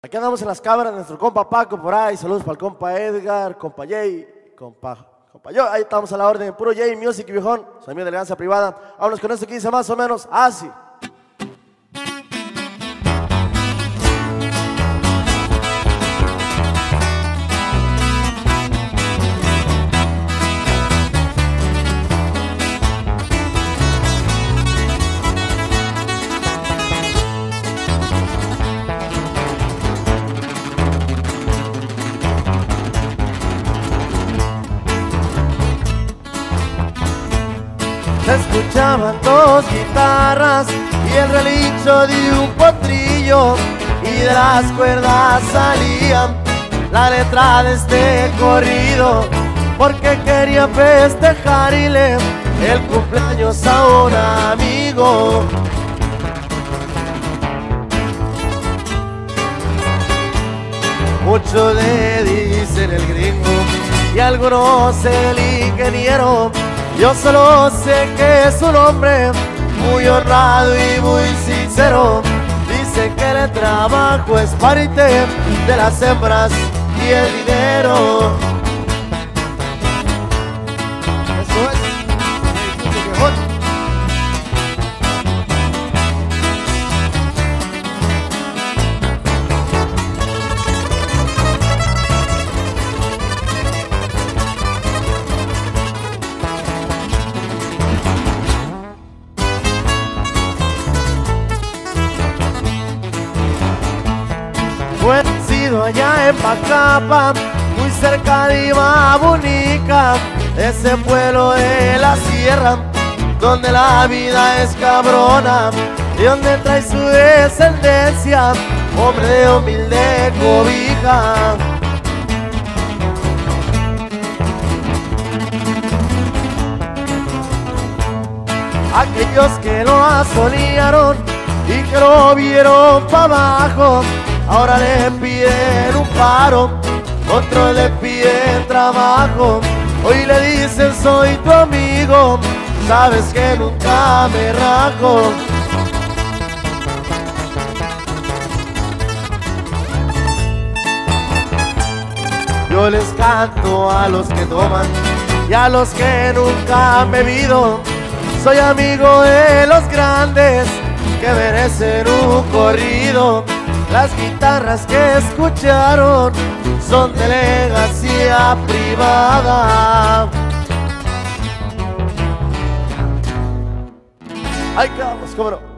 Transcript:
Aquí andamos en las cámaras, nuestro compa Paco por ahí, saludos para el compa Edgar, compa Jay, compa yo, ahí estamos a la orden, puro Jay Music, viejón, soy mío de elegancia privada. Vámonos con esto que dice más o menos así. Se escuchaban dos guitarras y el relincho de un potrillo, y de las cuerdas salía la letra de este corrido, porque quería festejarle el cumpleaños a un amigo. Muchos le dicen el gringo y algunos el ingeniero. Yo solo sé que es un hombre muy honrado y muy sincero. Dice que el trabajo es parte de las hembras y el dinero. Eso es. Fue nacido allá en Macapa, muy cerca de Ibabunica, ese pueblo de la sierra, donde la vida es cabrona y donde trae su descendencia, hombre de humilde cobija. Aquellos que lo asolearon y que lo vieron para abajo, ahora le piden un paro, otros le piden trabajo. Hoy le dicen soy tu amigo, sabes que nunca me rajo. Yo les canto a los que toman y a los que nunca me he bebido. Soy amigo de los grandes que merecen un corrido. Las guitarras que escucharon son de elegancia privada. Ahí quedamos, cómo no.